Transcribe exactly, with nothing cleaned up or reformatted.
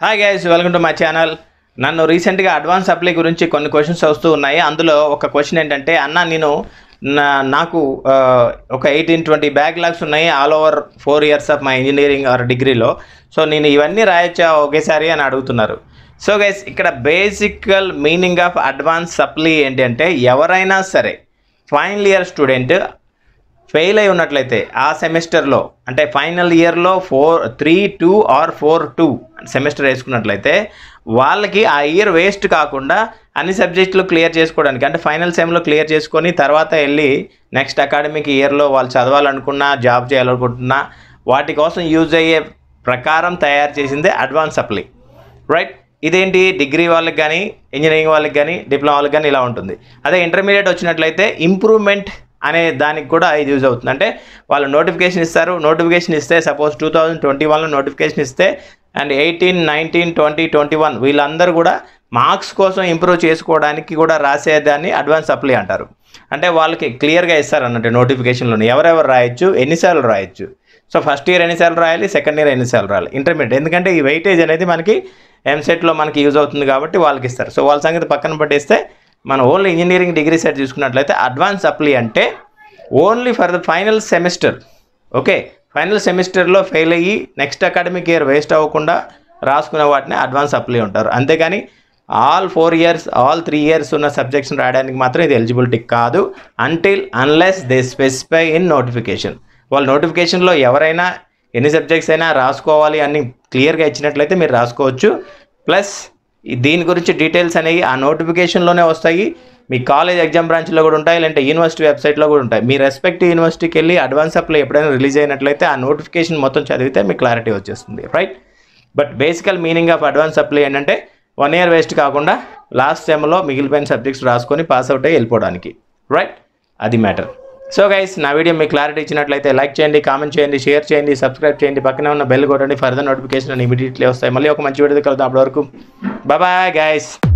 Hi guys, welcome to my channel. నన్ను రీసెంట్గా advance apply గురించి కొన్ని క్వశ్చన్స్ వస్తూ ఉన్నాయి. అందులో ఒక క్వశ్చన్ ఏంటంటే, అన్న నేను నా నాకు ఒక ఎయిటీన్ ట్వంటీ బ్యాక్లాగ్స్ ఉన్నాయి all over four years of my engineering or డిగ్రీలో. సో నేను ఇవన్నీ రాయొచ్చా ఒకేసారి అని అడుగుతున్నారు. సో గైస్, ఇక్కడ బేసికల్ మీనింగ్ ఆఫ్ అడ్వాన్స్ సప్లీ ఏంటి అంటే, ఎవరైనా సరే ఫైనల్ ఇయర్ స్టూడెంట్ ఫెయిల్ అయి ఉన్నట్లయితే ఆ సెమిస్టర్లో, అంటే ఫైనల్ ఇయర్లో four three two or four two semester వేసుకున్నట్లయితే వాళ్ళకి ఆ ఇయర్ వేస్ట్ కాకుండా అన్ని సబ్జెక్టులు క్లియర్ చేసుకోవడానికి, అంటే ఫైనల్ సెమ్లో క్లియర్ చేసుకొని తర్వాత వెళ్ళి నెక్స్ట్ అకాడమిక్ ఇయర్లో వాళ్ళు చదవాలనుకున్నా జాబ్ చేయాలనుకుంటున్నా వాటి కోసం యూజ్ అయ్యే ప్రకారం తయారు చేసిందే అడ్వాన్స్ సప్లీ, రైట్. ఇదేంటి, డిగ్రీ వాళ్ళకి కానీ ఇంజనీరింగ్ వాళ్ళకి కానీ డిప్లొమా వాళ్ళకి కానీ ఇలా ఉంటుంది. అదే ఇంటర్మీడియట్ వచ్చినట్లయితే ఇంప్రూవ్మెంట్ అనే దానికి కూడా ఇది యూజ్ అవుతుంది. అంటే వాళ్ళు నోటిఫికేషన్ ఇస్తారు, నోటిఫికేషన్ ఇస్తే సపోజ్ టూ థౌజండ్ ట్వంటీ వన్లో నోటిఫికేషన్ ఇస్తే and eighteen nineteen twenty twenty one వీళ్ళందరూ కూడా మార్క్స్ కోసం ఇంప్రూవ్ చేసుకోవడానికి కూడా రాసేదాన్ని అడ్వాన్స్ సప్లీ అంటారు. అంటే వాళ్ళకి క్లియర్గా ఇస్తారు అన్నట్టు నోటిఫికేషన్లో ఎవరెవరు రాయొచ్చు, ఎన్నిసార్లు రాయొచ్చు. సో ఫస్ట్ ఇయర్ ఎన్నిసార్లు రాయాలి, సెకండ్ ఇయర్ ఎన్నిసార్లు రాయాలి, ఇంటర్మీడియట్, ఎందుకంటే ఈ వెయిటేజ్ అనేది మనకి ఎంసెట్లో మనకి యూజ్ అవుతుంది కాబట్టి వాళ్ళకి ఇస్తారు. సో వాళ్ళ సంగతి పక్కన పట్టేస్తే మనం ఓన్లీ ఇంజనీరింగ్ డిగ్రీ సెట్ చూసుకున్నట్లయితే అడ్వాన్స్ సప్లీ అంటే only for the final semester. Okay, final సెమిస్టర్లో ఫెయిల్ అయ్యి నెక్స్ట్ అకాడమిక్ ఇయర్ వేస్ట్ అవ్వకుండా రాసుకునే వాటిని అడ్వాన్స్ సప్లీ ఉంటారు. అంతేగాని all four years all three years ఉన్న సబ్జెక్ట్స్ని రాయడానికి మాత్రం ఇది ఎలిజిబిలిటీ కాదు, until unless they specify in notification. వాళ్ళ నోటిఫికేషన్లో ఎవరైనా ఎన్ని సబ్జెక్ట్స్ అయినా రాసుకోవాలి అని క్లియర్గా ఇచ్చినట్లయితే మీరు రాసుకోవచ్చు. ప్లస్ దీని గురించి డీటెయిల్స్ అనేవి ఆ నోటిఫికేషన్లోనే వస్తాయి. మీ కాలేజ్ ఎగ్జామ్ బ్రాంచ్లో కూడా ఉంటాయి, లేదంటే యూనివర్సిటీ వెబ్సైట్లో కూడా ఉంటాయి. మీ రెస్పెక్టివ్ యూనివర్సిటీకి వెళ్ళి అడ్వాన్స్ అప్లై ఎప్పుడైనా రిలీజ్ అయినట్లయితే ఆ నోటిఫికేషన్ మొత్తం చదివితే మీకు క్లారిటీ వచ్చేస్తుంది, right. But basic meaning of advance apply ఏంటంటే వన్ ఇయర్ వేస్ట్ కాకుండా లాస్ట్ సెమ్లో మిగిలిపోయిన సబ్జెక్ట్స్ రాసుకొని పాస్ అవుట్ అయ్యి వెళ్ళిపోవడానికి, రైట్. అది మ్యాటర్. సో గైస్, నా వీడియో మీకు క్లారిటీ ఇచ్చినట్లయితే లైక్ చేయండి, కామెంట్ చేయండి, షేర్ చేయండి, సబ్స్క్రైబ్ చేయండి, పక్కనే ఉన్న బెల్ కొట్టండి. ఫర్దర్ నోటిఫికేషన్ ఇమీడియట్లీ వస్తాయి. మళ్ళీ ఒక మంచి వీడియో కలుద్దాం. అప్పటి వరకు బాయ్ బాయ్ గైస్.